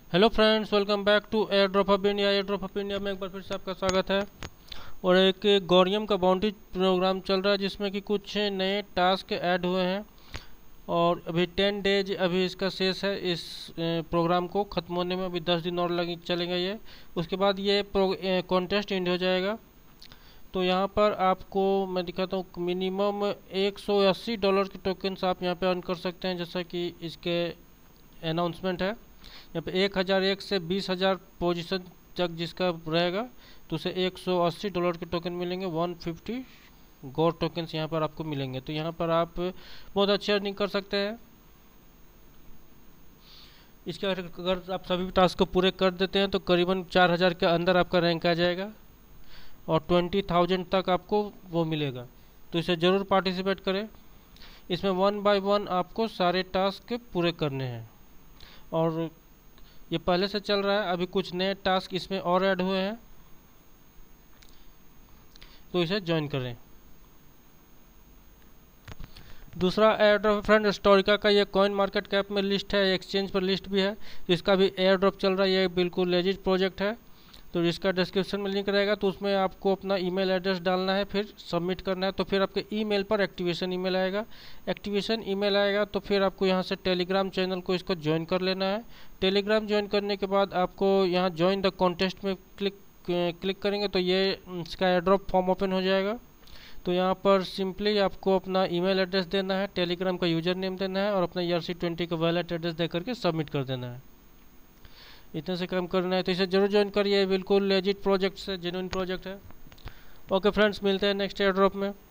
Hello friends, welcome back to air drop of India. Air drop of India में एक बार फिर से आपका स्वागत है। और एक गौरियम का बाउंड्री प्रोग्राम चल रहा है जिसमें कि कुछ नए टास्क ऐड हुए हैं। और अभी 10 डेज अभी इसका शेष है। इस प्रोग्राम को ख़त्म होने में अभी 10 दिन और लगे चलेंगे ये। उसके बाद ये कॉन्टेस्ट एंड हो जाएगा। तो यहाँ पर आपको मैं दिखाता हूँ, मिनिमम $180 के टोकन्स आप यहाँ पे अर्न कर सकते हैं। जैसा कि इसके अनाउंसमेंट है, यहाँ पे 1001 से 20,000 पोजीशन तक जिसका रहेगा तो उसे $180 के टोकन मिलेंगे। 150 गौर टोकन्स यहाँ पर आपको मिलेंगे। तो यहाँ पर आप बहुत अच्छी अर्निंग कर सकते हैं। इसके अगर आप सभी टास्क को पूरे कर देते हैं तो करीबन 4,000 के अंदर आपका रैंक आ जाएगा और 20,000 तक आपको वो मिलेगा। तो इसे ज़रूर पार्टिसिपेट करें। इसमें 1 बाय 1 आपको सारे टास्क पूरे करने हैं और ये पहले से चल रहा है। अभी कुछ नए टास्क इसमें और ऐड हुए हैं, तो इसे ज्वाइन करें। दूसरा एयर ड्रॉप फ्रेंड स्टोरिका का ये कॉइन मार्केट कैप में लिस्ट है, एक्सचेंज पर लिस्ट भी है। तो इसका भी एयर ड्रॉप चल रहा है। ये बिल्कुल लेजिट प्रोजेक्ट है। तो इसका डिस्क्रिप्शन में लिंक रहेगा, तो उसमें आपको अपना ईमेल एड्रेस डालना है, फिर सबमिट करना है। तो फिर आपके ईमेल पर एक्टिवेशन ईमेल आएगा। एक्टिवेशन ईमेल आएगा तो फिर आपको यहाँ से टेलीग्राम चैनल को इसको ज्वाइन कर लेना है। टेलीग्राम ज्वाइन करने के बाद आपको यहाँ ज्वाइन द कॉन्टेस्ट में क्लिक करेंगे तो ये इसका एयर ड्रॉप फॉर्म ओपन हो जाएगा। तो यहाँ पर सिंपली आपको अपना ईमेल एड्रेस देना है, टेलीग्राम का यूज़र नेम देना है और अपना ERC20 का वैलेट एड्रेस दे करके सबमिट कर देना है। इतने से काम करना है। तो इसे जरूर ज्वाइन करिए। बिल्कुल लेजिट प्रोजेक्ट है, जेन्युइन प्रोजेक्ट है। ओके फ्रेंड्स, मिलते हैं नेक्स्ट एयर ड्रॉप में।